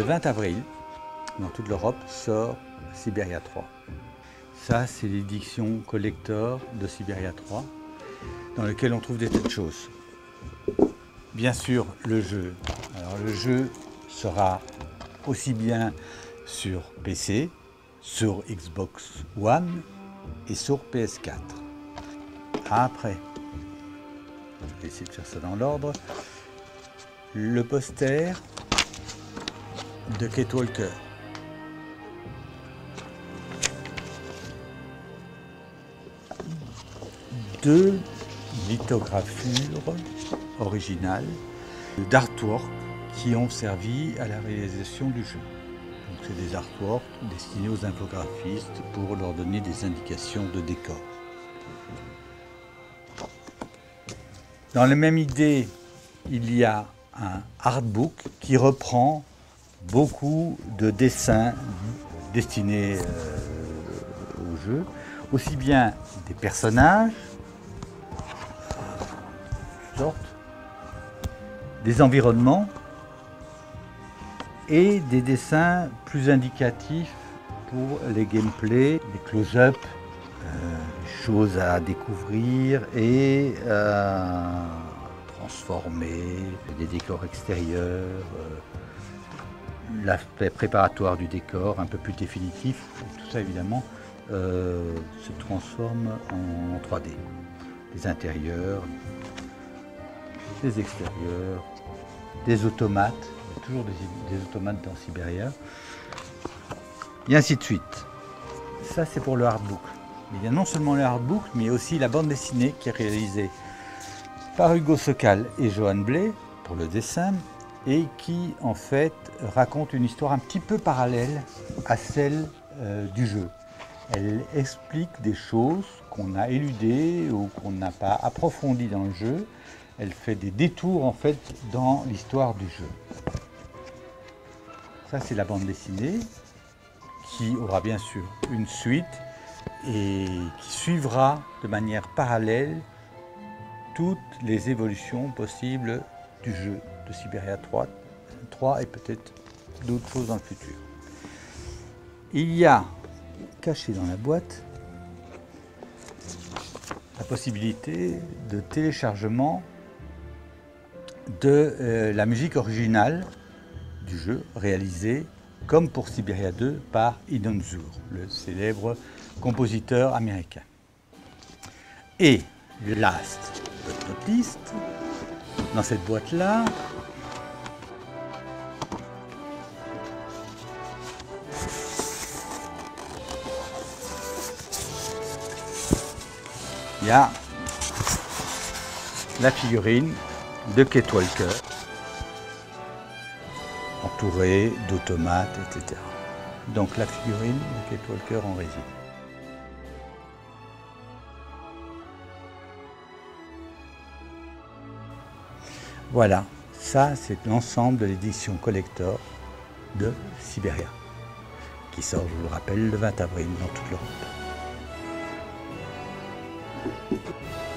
20 avril, dans toute l'Europe, sort Siberia 3. Ça, c'est l'édition collector de Siberia 3, dans lequel on trouve des tas de choses. Bien sûr, le jeu. Alors, le jeu sera aussi bien sur PC, sur Xbox One et sur PS4. Après, je vais essayer de faire ça dans l'ordre. Le poster de Kate Walker. Deux lithographures originales d'artwork qui ont servi à la réalisation du jeu. Donc c'est des artworks destinés aux infographistes pour leur donner des indications de décor. Dans la même idée, il y a un artbook qui reprend beaucoup de dessins destinés au jeu, aussi bien des personnages, des environnements et des dessins plus indicatifs pour les gameplays, les close-up, les choses à découvrir et transformer, des décors extérieurs, l'aspect préparatoire du décor un peu plus définitif. Tout ça évidemment se transforme en 3D. Les intérieurs, des extérieurs, des automates, il y a toujours des automates dans Siberia, et ainsi de suite. Ça, c'est pour le artbook. Il y a non seulement le artbook, mais aussi la bande dessinée qui est réalisée par Hugo Sokal et Johan Blay pour le dessin, et qui, en fait, raconte une histoire un petit peu parallèle à celle du jeu. Elle explique des choses qu'on a éludées ou qu'on n'a pas approfondies dans le jeu. Elle fait des détours en fait dans l'histoire du jeu. Ça, c'est la bande dessinée qui aura bien sûr une suite et qui suivra de manière parallèle toutes les évolutions possibles du jeu de Siberia 3 et peut-être d'autres choses dans le futur. Il y a caché dans la boîte la possibilité de téléchargement de la musique originale du jeu réalisée comme pour Siberia 2 par Idon Zur, le célèbre compositeur américain. Et last but not least, dans cette boîte-là, il y a la figurine de Kate Walker, entourée d'automates, etc. Donc la figurine de Kate Walker en résine. Voilà, ça c'est l'ensemble de l'édition collector de Siberia, qui sort, je vous le rappelle, le 20 avril dans toute l'Europe.